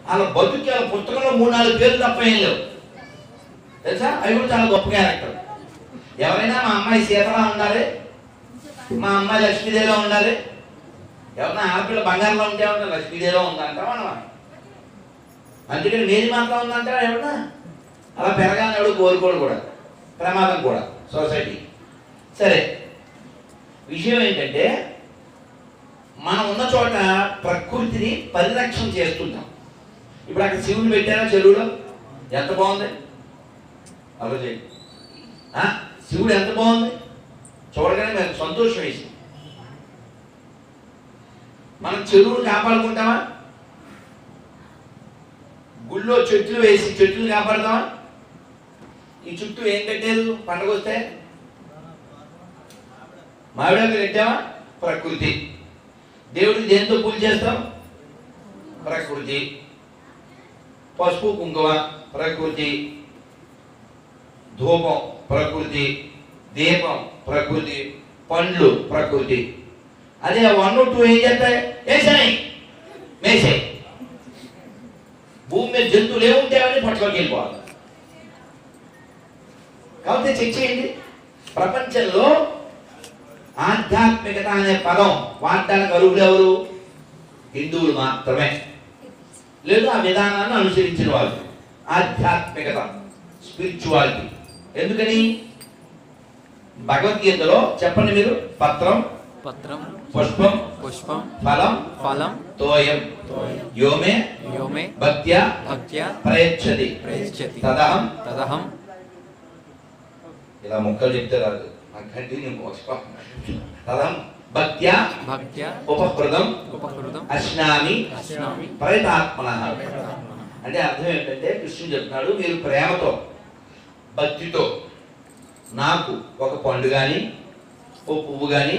అలా బతుకి వాళ్ళ పుస్తకంలో 3-4 పేర్లు తప్ప ఏం లేవు తెలుసా. అవి కూడా చాలా గొప్ప క్యారెక్టర్. ఎవరైనా మా అమ్మాయి సీతలా ఉండాలి, మా అమ్మాయి లక్ష్మీదేవిలో ఉండాలి, ఎవరైనా ఆడపిల్ల బంగారంలో ఉంటే ఉంటారు లక్ష్మీదేవిలో ఉందంట మనం. అందుకని మీది మాత్రం ఉందంటే ఎవరన్నా అలా పెరగాలని ఎవడు కోరుకోడు కూడా, ప్రమాదం కూడా సొసైటీ. సరే, విషయం ఏంటంటే మనం ఉన్న చోట ప్రకృతిని పరిరక్షణ చేస్తుంటాం. ఇప్పుడు అక్కడ శివుని పెట్టారా చెరువులో, ఎంత బాగుంది ఆలోచన. శివుడు ఎంత బాగుంది చూడగానే మనకు సంతోషం వేసి. మనం చెరువును కాపాడుకుంటామా? గుళ్ళో చెట్లు వేసి చెట్లు కాపాడుతామా? ఈ చుట్టూ ఏం కట్టారు పండుగ వస్తే? మామిడాకులు కట్టామా? ప్రకృతి. దేవుడికి దేంతో పూజ చేస్తాం? ప్రకృతి. పసుపు కుంకుమ ప్రకృతి, ధూపం ప్రకృతి, దీపం ప్రకృతి, పండ్లు ప్రకృతి. అదే 1, 2 ఏం చేస్తాయి? వేసాయి మేసాయి. భూమి మీద జంతువులు ఏముంటే అవన్నీ పట్టులోకి వెళ్ళిపోవాలి. కాబట్టి చెక్ చేయండి, ప్రపంచంలో ఆధ్యాత్మికత అనే పదం వాడడానికి అర్హులు ఎవరు? హిందువులు మాత్రమే, లేదు ఆ విధానాన్ని అనుసరించిన వాళ్ళు. ఆధ్యాత్మికత, స్పిరిచువాలిటీ. ఎందుకని? భగవద్గీతలో చెప్పండి మీరు, పత్రం పత్రం పుష్పం పుష్పం ఫలం ఫలం తోయం యోమే యోమే భక్త్యా భక్త్యా ప్రయచ్చతి ప్రయచ్చతి తదహం తదహం. ఇలా మొక్కలు చెప్తే రాదు, కంటిన్యూ పుష్పం తదహం భక్త్యా భక్త్యా ఉపహృతం ఉపహృతం అశ్నామి అశ్నామి ప్రయతాత్మనః. అంటే అర్థం ఏంటంటే కృష్ణుడు చెప్తున్నాడు, మీరు ప్రేమతో భక్తితో నాకు ఒక పండు కానీ, ఓ పువ్వు కానీ,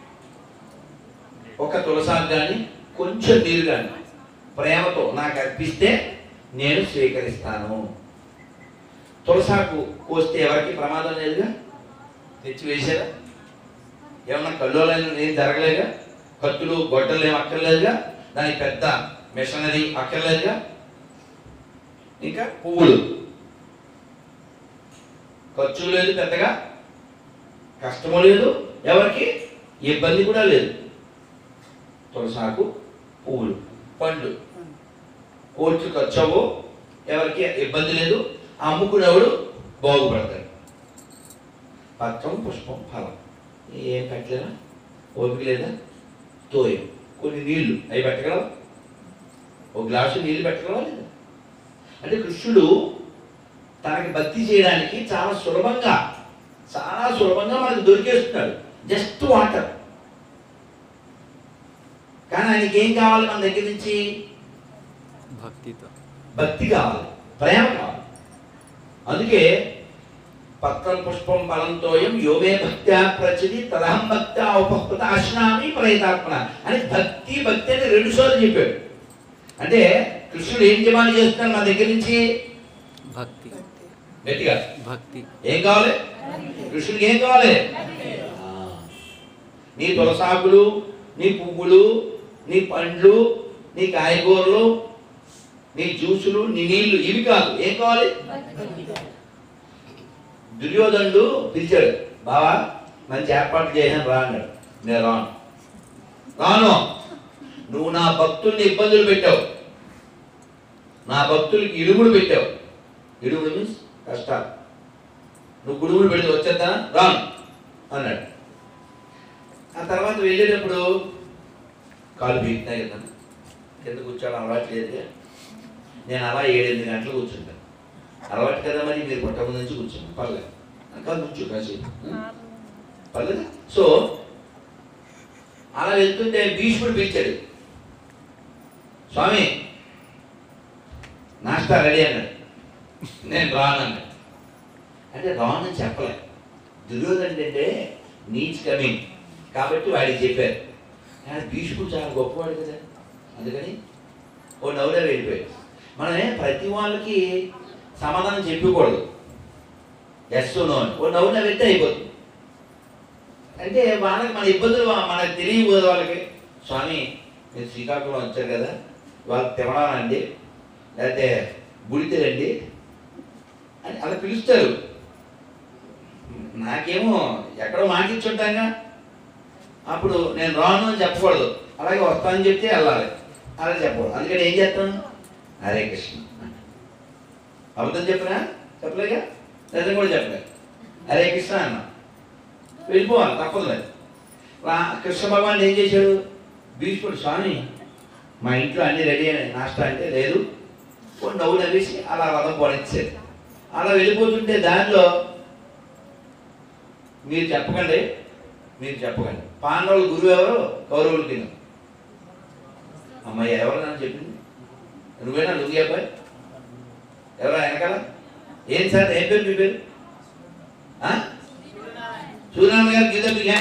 ఒక తులసాకు కానీ, కొంచెం నీరు కానీ ప్రేమతో నాకు అర్పిస్తే నేను స్వీకరిస్తాను. తులసాకు కోస్తే ఎవరికి ప్రమాదం లేదుగా, తెచ్చి వేసారా? ఏమన్నా కల్లోలైన ఏం జరగలేదుగా, కత్తులు గొడ్డలు ఏం అక్కర్లేదుగా, దానికి పెద్ద మిషనరీ అక్కర్లేదుగా. ఇంకా పువ్వులు ఖర్చు లేదు, పెద్దగా కష్టము లేదు, ఎవరికి ఇబ్బంది కూడా లేదు. తులసాకు పువ్వులు, పండ్లు కోర్టు ఖర్చు అవ్వు, ఎవరికి ఇబ్బంది లేదు, అమ్ముకునేవాడు బాగుపడతాడు. పత్రం పుష్పం ఫలం ఏం పెట్టలేదా? ఓపిక లేదా? తోయం కొన్ని నీళ్లు అవి పెట్టగలవా? ఒక గ్లాసు నీళ్లు పెట్టగలవా లేదా? అంటే కృష్ణుడు తనకి భక్తి చేయడానికి చాలా సులభంగా మనకు దొరికేస్తున్నాడు. Just water. కానీ ఆయనకి ఏం కావాలి మన దగ్గర నుంచి? భక్తి కావాలి, ప్రేమ కావాలి. అందుకే పత్రం పుష్పం ఫలంతోయం యోమే భక్త్యా ప్రచది తదహం భక్త్యా ఉపహృత అశ్నామి ప్రయతాత్మన అని భక్తి అని 2 సార్లు చెప్పాడు. అంటే కృష్ణుడు ఏం డిమాండ్ చేస్తున్నాడు మన దగ్గర నుంచి? భక్తి. గట్టిగా భక్తి. ఏం కావాలి కృష్ణుడికి? ఏం కావాలి? నీ తులసాకులు, నీ పువ్వులు, నీ పండ్లు, నీ కాయగూరలు, నీ జ్యూసులు, నీ నీళ్లు, ఇవి కాదు. ఏం కావాలి? దుర్యోధనుడు పిలిచాడు, బావా మంచి ఏర్పాట్లు చేశాను రా అన్నాడు. నేను రాను. నువ్వు నా భక్తుల్ని ఇబ్బందులు పెట్టావు, నా భక్తులకి ఇడుములు పెట్టావు. ఇడుములు మీన్స్ కష్టాలు. నువ్వు గుడుములు పెడితే వచ్చేద్దా? రాను అన్నాడు. ఆ తర్వాత వెళ్ళేటప్పుడు కాలు బీగుతున్నాయి కదా, కింద కూర్చోవడం అలవాటు లేదు. నేను అలా 7-8 గంటలు కూర్చుంటాను. అలవాటు కదా, మరి మీరు పుట్టక ముందు నుంచి కూర్చున్నాను. పర్లేదు కాదు, కూర్చో కాసేపు, పర్లేదు. సో అలా వెళ్తుంటే భీష్ముడు పిలిచాడు, స్వామి నాస్తా రెడీ అన్నాడు. నేను రానన్నాడు. అంటే రానని చెప్పలే. దుర్యోధనుడు అంటే నీచ్ కమింగ్ కాబట్టి వాడికి చెప్పారు. కానీ భీష్ముడు చాలా గొప్పవాడు కదా, అందుకని ఓ నవ్వులో వెళ్ళిపోయాడు. మనమే ప్రతి వాళ్ళకి సమాధానం చెప్పకూడదు, ఎస్ నో అని. ఓ నవ్వులో వెళ్తే అయిపోతుంది. అంటే వాళ్ళకి మన ఇబ్బందులు మనకు తెలియకూడదు. వాళ్ళకి స్వామి మీరు శ్రీకాకుళం వచ్చారు కదా, వాళ్ళకి తినడానండి లేకపోతే బుడితేరండి అని అలా పిలుస్తారు. నాకేమో ఎక్కడో మాటించుంటాగా, అప్పుడు నేను రాను అని చెప్పకూడదు, అలాగే వస్తానని చెప్తే వెళ్ళాలి, అలా చెప్పకూడదు. అందుకని ఏం చేస్తాను, హరే కృష్ణ. అబద్ధం చెప్పనా? చెప్పలేగా, నిజం కూడా చెప్పలేదు. హరే కృష్ణ అన్న వెళ్ళిపోవాలి, తప్పదు లేదు. కృష్ణ భగవాన్ ఏం చేశాడు, భీష్ముడు స్వామి మా ఇంట్లో అన్నీ రెడీ అయినాయి నాష్టా అంటే, లేదు కొన్ని నవ్వు నవ్వేసి అలా రథం పోనిచ్చారు. అలా వెళ్ళిపోతుంటే దానిలో మీరు చెప్పకండి పాండవుల గురువు ఎవరు, కౌరవులకి. అమ్మాయి ఎవరు నన్ను చెప్పింది, నువ్వేనా లుంగి అబ్బాయి, ఎవరా వెనకాల? ఏం సార్, ఏం పేరు మీ పేరు? సూర్యనారాయణ గారు గీత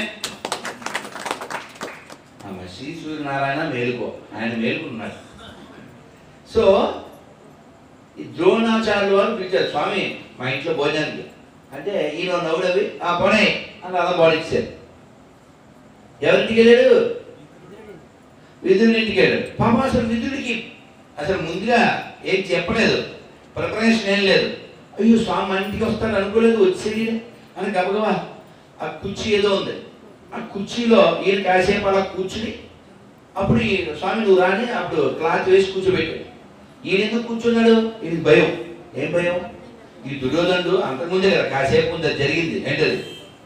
శ్రీ సూర్యనారాయణ మేలుకో, ఆయన మేలుకున్నాడు. సో ఈ ద్రోణాచార్యులు వారు పిలిచారు, స్వామి మా ఇంట్లో భోజనానికి అంటే ఈయన నవ్వుడవి పోనీ అని అలా బాడిచ్చారు. ఎవరింటికి వెళ్ళాడు, విధుడి ఇంటికి వెళ్ళాడు. పాపం అసలు విధుడికి అసలు ముందుగా ఏం చెప్పలేదు, ప్రిపరేషన్ ఏం లేదు. అయ్యో స్వామి మా ఇంటికి వస్తాడు అనుకోలేదు, వచ్చేది అని గబగబా ఆ కుర్చీ ఏదో ఉంది, ఆ కుర్చీలో ఈయన కాసేపు అలా కూర్చుని, అప్పుడు ఈ స్వామి నువ్వు రాని అప్పుడు క్లాత్ వేసి కూర్చోబెట్టాడు. ఈయన ఎందుకు కూర్చున్నాడు, ఈయన భయం. ఏం భయం, ఈ దుర్యోధనుడు అంతకుముందే కదా కాసేపు ముందు జరిగింది ఏంటది,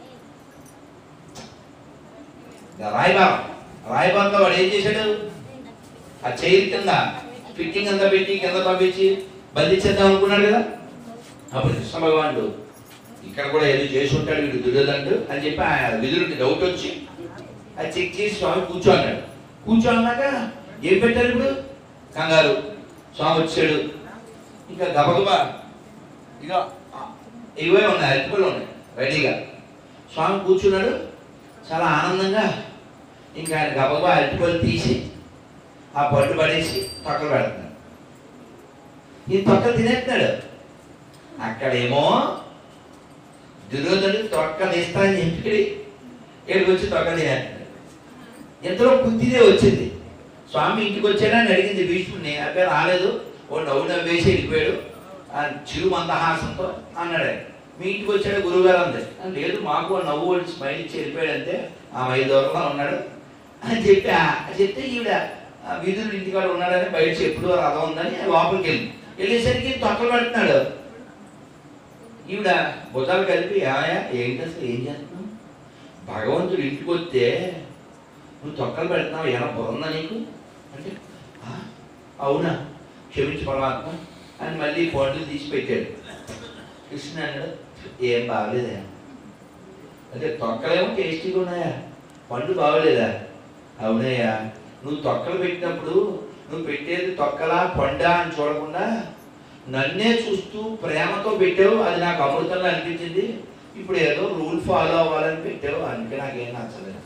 రాయబారంలో వాడు ఏం చేశాడు, ఆ చైర్ కింద ఫిట్టింగ్ అంతా పెట్టి కింద పంపించి బంధించేద్దాం అనుకున్నాడు కదా. అప్పుడు కృష్ణ భగవానుడు ఇక్కడ కూడా ఏదో చేసి ఉంటాడు వీడు దుర్యోధనుడు అని చెప్పి ఆ విధుడికి డౌట్ వచ్చి అది చెక్ చేసి స్వామి కూర్చో అన్నాడు. కూర్చో అన్నాక ఏం పెట్టారు ఇప్పుడు, కంగారు. స్వామి వచ్చాడు, ఇంకా గబగబా ఇక ఇవే ఉన్నాయి, అరటిపళ్ళు ఉన్నాయి రెడీగా. స్వామి కూర్చున్నాడు చాలా ఆనందంగా. ఇంకా ఆయన గబగబా అరటిపళ్ళు తీసి ఆ పట్టు పడేసి తొక్కలు పెడుతున్నాడు. ఈ తొక్కలు తినేస్తున్నాడు. అక్కడేమో దుర్యోధనుడికి తొక్కలు ఇస్తానని చెప్పి ఇక్కడికి వచ్చి తొక్కలు తినేస్తున్నాడు. ఎంతలో బుద్ధిదే వచ్చింది. స్వామి ఇంటికి వచ్చాడని అడిగింది భీష్ముడిని, అబ్బాయి రాలేదు, ఓ నవ్వు నవ్వేసి వెళ్ళిపోయాడు చిరు మందహాసంతో అన్నాడు. మీ ఇంటికి వచ్చాడు గురువుగారు అంది. లేదు మాకు నవ్వు స్మైల్ ఇచ్చి వెళ్ళిపోయాడు అంతే, ఆ 5 దూరంలో ఉన్నాడు అని చెప్పి చెప్తే ఈవిడ వీధులు ఇంటికాడ ఉన్నాడని బయట ఎప్పుడు రథం ఉందని లోపలికి వెళ్ళేసరికి తొక్కలు పెడుతున్నాడు. ఈవిడ బుధాలు కలిపి ఏంటి అసలు ఏం చేస్తున్నావు, భగవంతుడు ఇంటికి వస్తే నువ్వు తొక్కలు పెడుతున్నావు, ఏమైనా బుర్రందా నీకు అంటే, అవునా క్షమించి పరమాత్మ అని మళ్ళీ పండ్లు తీసి పెట్టాడు. కృష్ణ అన్నాడు, ఏం బాగలేదా అంటే, తొక్కలేమో టేస్టీగా ఉన్నాయా, పండు బాగలేదా? అవునయ్యా, నువ్వు తొక్కలు పెట్టినప్పుడు నువ్వు పెట్టేది తొక్కలా పండా అని చూడకుండా నన్నే చూస్తూ ప్రేమతో పెట్టావు, అది నాకు అమృతంగా అనిపించింది. ఇప్పుడు ఏదో రూల్ ఫాలో అవ్వాలని పెట్టావు, అందుకే నాకేం నచ్చలేదు.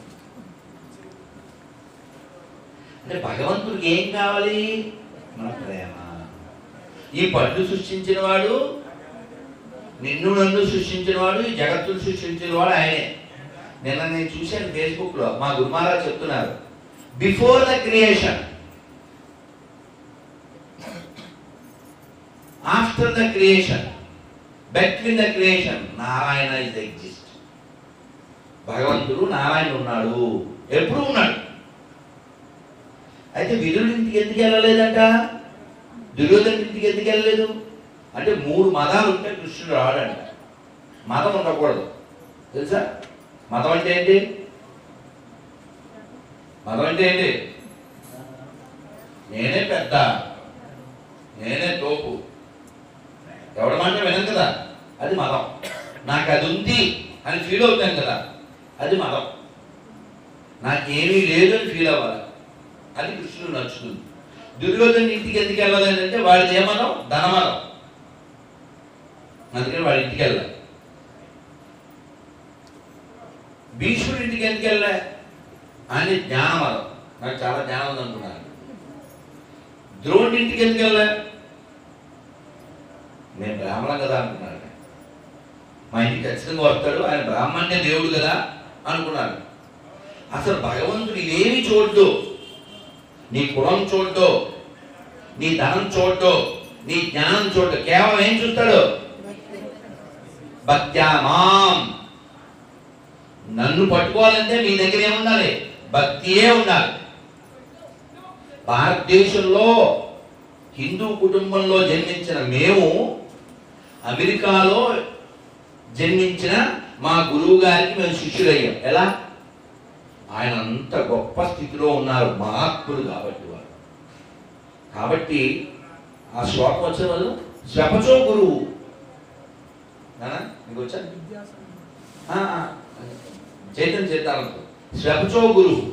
అంటే భగవంతుడికి ఏం కావాలి, మన ప్రేమ. ఈ పళ్ళు సృష్టించిన వాడు, నిన్ను నన్ను సృష్టించిన వాడు, ఈ జగత్తును సృష్టించిన వాడు ఆయనే. నిన్న నేను చూశాను ఫేస్బుక్లో, మా గురుమారావు చెప్తున్నారు, before the creation, after the creation, between the creation, Narayana is exist. భగవంతుడు నారాయణ ఉన్నాడు, ఎప్పుడు ఉన్నాడు. అయితే విదురుడి ఇంటికి ఎందుకు వెళ్ళలేదంట, దుర్యోధన ఇంటికి ఎందుకు వెళ్ళలేదు అంటే, 3 మతాలు ఉంటే కృష్ణుడు రాడంట. మతం ఉండకూడదు తెలుసా. మతం అంటే ఏంటి, మతం అంటే ఏంటి, నేనే పెద్ద, నేనే తోపు, ఎవడ మాట వినం కదా, అది మతం. నాకు అది ఉంది అని ఫీల్ అవుతాను కదా, అది మతం. నాకేమీ లేదు అని ఫీల్ అవ్వాలి, అది కృష్ణుడు నచ్చుతుంది. దుర్యోధన ఇంటికి ఎందుకు వెళ్ళాలి అంటే, వాడిది ఏమనం, ధనమనం, అందుకని వాడి ఇంటికి వెళ్ళాలి. భీష్ముడి ఇంటికి ఎందుకు వెళ్ళా, ఆయన జ్ఞానమనం, నాకు చాలా జ్ఞానం ఉంది అనుకున్నాను. ద్రోణుడి ఇంటికి ఎందుకు వెళ్ళా, నేను బ్రాహ్మణం కదా అనుకున్నాను. మా ఇంటికి ఖచ్చితంగా వస్తాడు, ఆయన బ్రాహ్మణ్య దేవుడు కదా అనుకున్నాను. అసలు భగవంతుడు ఇవేమి చూడ్డు, నీ కులం చూడ్డు, నీ ధనం చూడ్డు, నీ జ్ఞానం చూడ, కేవలం ఏం చూస్తాడు? భక్త్యా మాం. నన్ను పట్టుకోవాలంటే మీ దగ్గర ఏముండాలి? భక్తియే ఉండాలి. భారతదేశంలో హిందూ కుటుంబంలో జన్మించిన మేము అమెరికాలో జన్మించిన మా గురువు గారికి మేము శిష్యులయ్యాం. ఎలా? ఆయన అంత గొప్ప స్థితిలో ఉన్నారు, మహాత్ములు కాబట్టి వారు. కాబట్టి ఆ శ్లోకం వచ్చిన వాళ్ళు శ్వపచో గురువు. మీకు వచ్చా? చైతన్య చేద్దామంట. శ్వపచో గురువు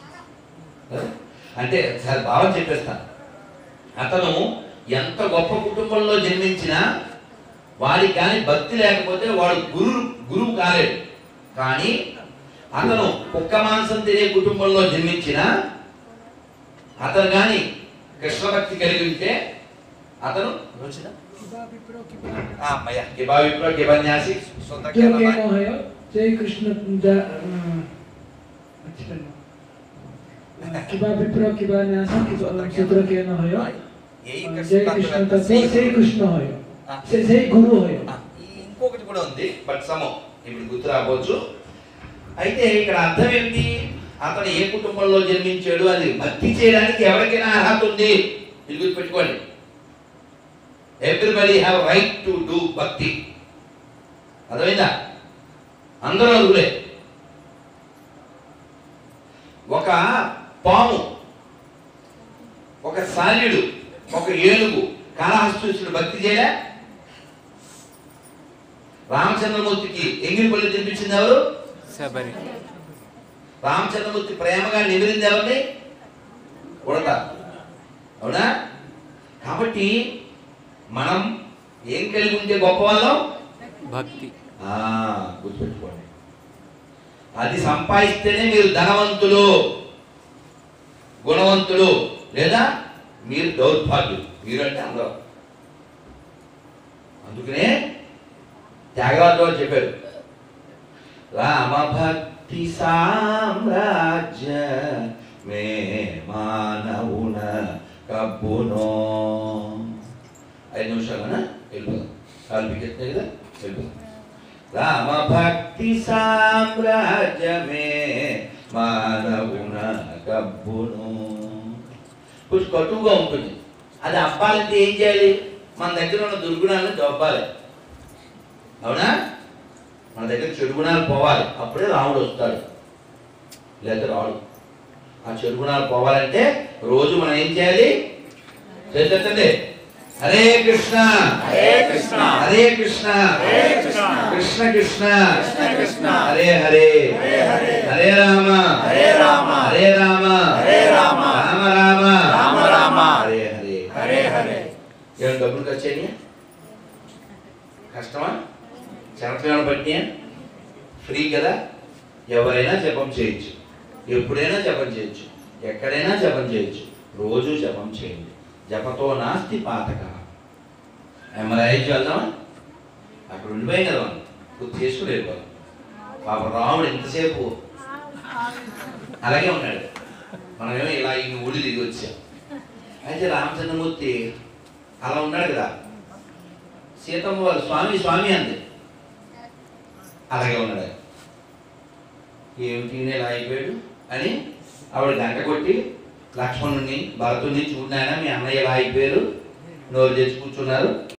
అంటే సరే భావం చెప్పేస్తాను. అతను ఎంత గొప్ప కుటుంబంలో జన్మించినా వాడికి కానీ భక్తి లేకపోతే వాడు గురువు కాలేడు. కానీ అతను కుక్క మాంసం తినే కుటుంబంలో జన్మించిన అతను కానీ కృష్ణ భక్తి కలిగి ఉంటే అతను जय कृष्ण किबा विप्रो किबा न्यास सूत्र के न होयो जय कृष्ण तत्व जय कृष्ण होयो जय गुरु होयो. ఇంకొకటి కూడా ఉంది, బట్ సమో ఇప్పుడు గుర్తు రావచ్చు. అయితే ఇక్కడ అర్థం ఏంటి? అతను ఏ కుటుంబంలో జన్మించాడు, అది భక్తి చేయడానికి ఎవరికైనా అర్హత ఉంది. ఇది గుర్తుపెట్టుకోండి. Everybody have right to do bhakti. అర్థమైందా? అందరూ అర్హులే. ఒక పాము, ఒక సాల్యుడు, ఒక ఏనుగు, కాళహస్తీశ్వరుడు భక్తి చేయలే. రామచంద్రమూర్తికి ఎంగిలిపల్లి తినిపించింది ఎవరు? శబరి. రామచంద్రమూర్తి ప్రేమగా నిమిరింది ఎవరిని? ఉడత. అవునా? కాబట్టి మనం ఏం కలిగి ఉంటే గొప్ప వాళ్ళం? భక్తి. గుర్తుపెట్టుకోండి. అది సంపాదిస్తేనే మీరు ధనవంతులు, గుణవంతులు, లేదా మీరు దౌర్భాగ్యులు. మీరు అంటే అందరూ. అందుకనే త్యాగరాజు చెప్పారు, రామ భక్తి సామ్రాజ్య మే మానవున కబ్బునో. 5 నిమిషాలనా వెళ్ళిపోదాం. కాలు బిగ్గెత్తాయి కదా, వెళ్ళిపోదాం. రామ భక్తి సామ్రాజ్యమే మానవున కబ్బును. కొంచెం కటువుగా ఉంటుంది. అది అబ్బాలంటే ఏం చేయాలి? మన దగ్గర ఉన్న దుర్గుణాలను దొబ్బాలి. అవునా? మన దగ్గర చెడు గుణాలు పోవాలి, అప్పుడే రాముడు వస్తాడు, లేదా రాడు. ఆ చెడు గుణాలు పోవాలంటే రోజు మనం ఏం చేయాలి? చేతండి, హరే కృష్ణ హరే కృష్ణ హరే కృష్ణ కృష్ణ కృష్ణ హరే హరే హరే రామ హరే రామ హరే రామ రామ రామ హరే హరే. ఏమైనా డబ్బులు ఖర్చు అయినాయా? కష్టమా? చరత్వం బట్టి ఫ్రీ కదా. ఎవరైనా జపం చేయొచ్చు, ఎప్పుడైనా జపం చేయొచ్చు, ఎక్కడైనా జపం చేయొచ్చు. రోజు జపం చేయండి. జపతో నాస్తి పాతక. ఎంఐజ్ వెళ్దామా? అక్కడ ఉండిపోయాం కదా, మనం గుర్తు చేసుకుని వెళ్ళిపోవాలి. పాప రాముడు ఎంతసేపు అలాగే ఉన్నాడు, మనమేమో ఇలా ఈ ఊడి దిగి వచ్చాం. అయితే రామచంద్రమూర్తి అలా ఉన్నాడు కదా. సీతమ్మ వారు స్వామి స్వామి అంది, అలాగే ఉన్నాడు. ఏమిటి ఇలా అయిపోయాడు అని ఆవిడ గంట కొట్టి లక్ష్మణుని భరతుడిని చూడినాయన మీ అన్నయ్య ఇలా అయిపోయారు, నోరు తెచ్చి కూర్చున్నారు.